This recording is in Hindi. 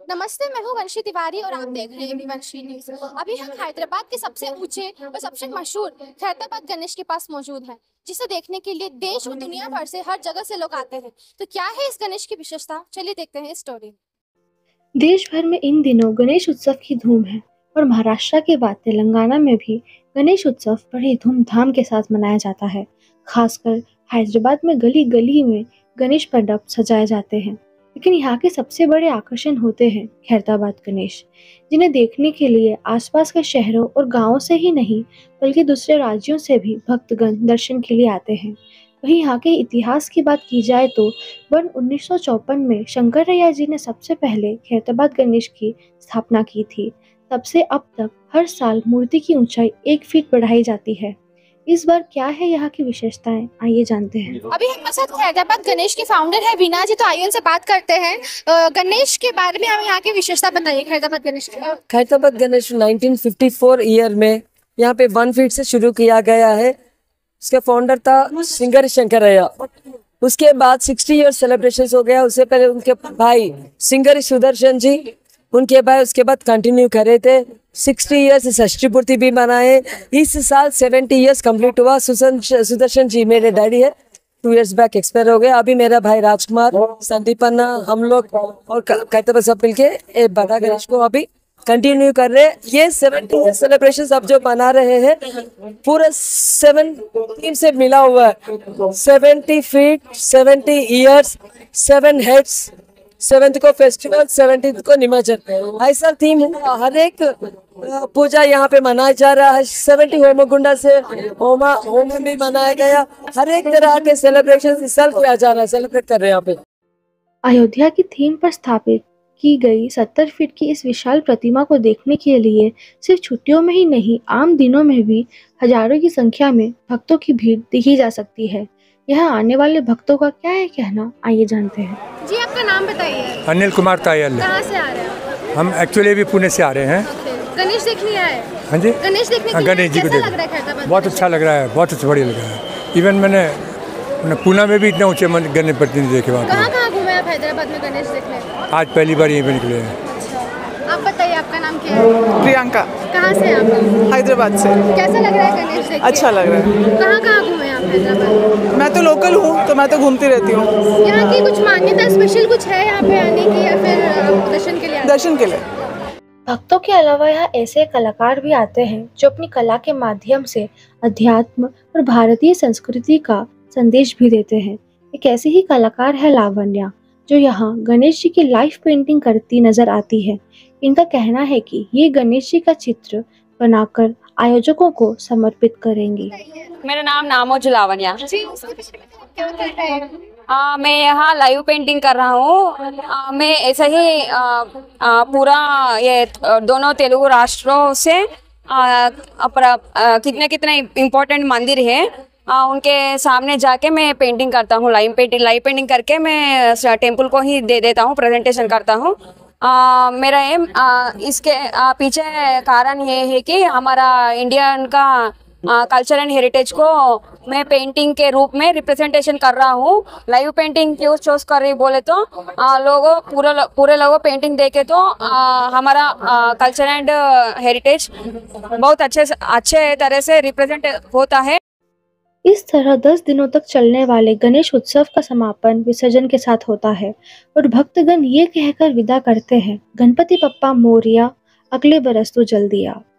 नमस्ते, मैं हूँ वंशी तिवारी और आप देख रहे हैं वंशी न्यूज। अभी हम हैदराबाद के सबसे ऊंचे और सबसे मशहूर खैरताबाद गणेश के पास मौजूद हैं, जिसे देखने के लिए देश और दुनिया भर से हर जगह से लोग आते हैं। तो क्या है इस गणेश की विशेषता, चलिए देखते हैं इस स्टोरी। देश भर में इन दिनों गणेश उत्सव की धूम है और महाराष्ट्र के बाद तेलंगाना में भी गणेश उत्सव बड़े धूमधाम के साथ मनाया जाता है। खासकर हैदराबाद में गली गली में गणेश मंडप सजाए जाते हैं, लेकिन यहाँ के सबसे बड़े आकर्षण होते हैं खैरताबाद गणेश, जिन्हें देखने के लिए आसपास के शहरों और गांवों से ही नहीं बल्कि दूसरे राज्यों से भी भक्तगण दर्शन के लिए आते हैं। वहीं यहाँ के इतिहास की बात की जाए तो वन 1954 में शंकरैया जी ने सबसे पहले खैरताबाद गणेश की स्थापना की थी। तब से अब तक हर साल मूर्ति की ऊंचाई 1 फीट बढ़ाई जाती है। इस बार क्या है यहाँ की विशेषताएं, आइए जानते हैं। अभी हमारे साथ खैरताबाद गणेश के फाउंडर है वीना जी, तो आइए उनसे बात करते हैं। गणेश के बारे में हमें यहाँ की विशेषता बताइए खैरताबाद गणेश की। खैरताबाद गणेश 1954 ईयर में यहाँ पे 1 फीट से शुरू किया गया है। उसके फाउंडर था सिंगर शंकरैया। उसके बाद 60 ईयर सेलिब्रेशन हो गया। उससे पहले उनके भाई सिंगर सुदर्शन जी, उनके भाई उसके बाद कंटिन्यू कर रहे थे। 60 ईयर्स षष्ठी पूर्ति भी मनाए। इस साल 70 ईयर्स कंप्लीट हुआ। सुदर्शन जी मेरे डैडी है, 2 इयर्स बैक एक्सपायर हो गए। अभी मेरा भाई राजकुमार, संदीपन्ना, हम लोग और खैरताबाद सब मिलके एक बड़ा गणेश को अभी कंटिन्यू कर रहे हैं। ये 70 सेलिब्रेशन अब जो मना रहे हैं पूरा 7 टीम से मिला हुआ है। 70 फीट, 70 ईयर्स, 7 हेड्स, 7th को फेस्टिवल, 17th को निमज्जन, ऐसा थीम हर एक पूजा यहाँ पे मनाया जा रहा है। 70 होमकुंडा से होम भी मनाया गया। हर एक तरह के सेलिब्रेशन इस साल किया जा रहा है, सेलिब्रेट कर रहे हैं यहाँ पे। अयोध्या की थीम पर स्थापित की गई 70 फीट की इस विशाल प्रतिमा को देखने के लिए सिर्फ छुट्टियों में ही नहीं, आम दिनों में भी हजारों की संख्या में भक्तों की भीड़ देखी जा सकती है। यहाँ आने वाले भक्तों का क्या है कहना, आइए जानते हैं। जी, आपका नाम बताइए। अनिल कुमार तायल। कहाँ से आ रहे हैं? हम एक्चुअली भी पुणे से आ रहे हैं। गणेश देखने आए? हाँ जी, गणेश देखने के लिए गणेश जी को कैसा लग रहा है खैरताबाद? बहुत अच्छा लग रहा है, बहुत अच्छा बढ़िया लग रहा है। इवन मैंने पुणे में भी इतने ऊंचे गणेश प्रतिनिधि देखे। कहाँ घूमे आप हैदराबाद में गणेश देखने? आज पहली बार यहीं पे निकले हैं। आप बताइए, आपका नाम क्या है? प्रियंका। कहाँ से आप? हैदराबाद से। कैसा लग रहा है गणेश देख के? अच्छा लग रहा है। कहाँ घूमे आप हैदराबाद में? मैं तो लोकल हूँ, तो मैं तो घूमती रहती हूँ। यहाँ की कुछ मान्यता स्पेशल कुछ है यहाँ पे आने की, या फिर दर्शन के लिए? दर्शन के लिए। भक्तों के अलावा यहाँ ऐसे कलाकार भी आते हैं जो अपनी कला के माध्यम से अध्यात्म और भारतीय संस्कृति का संदेश भी देते हैं। एक ऐसी ही कलाकार है लावण्या, जो यहाँ गणेश जी की लाइव पेंटिंग करती नजर आती है। इनका कहना है कि ये गणेश जी का चित्र बनाकर आयोजकों को समर्पित करेंगी। मेरा नाम नामोज लावण्या। मैं यहाँ लाइव पेंटिंग कर रहा हूँ। मैं ऐसा ही पूरा ये दोनों तेलुगु राष्ट्रों से कितने इम्पोर्टेंट मंदिर है, उनके सामने जाके मैं पेंटिंग करता हूँ। लाइव पेंटिंग करके मैं टेम्पल को ही दे देता हूँ, प्रेजेंटेशन करता हूँ। मेरा एम इसके पीछे कारण ये है कि हमारा इंडियन का कल्चर एंड हेरिटेज को मैं पेंटिंग के रूप में रिप्रेजेंटेशन कर रहा हूँ। लाइव पेंटिंग क्यों चूज कर रही बोले तो पूरे लोगों पेंटिंग देखे तो हमारा कल्चर एंड हेरिटेज बहुत अच्छे तरह से रिप्रेजेंट होता है। इस तरह 10 दिनों तक चलने वाले गणेश उत्सव का समापन विसर्जन के साथ होता है और भक्तगण ये कहकर विदा करते हैं, गणपति बप्पा मोरिया, अगले बरस तो जल्दी आ।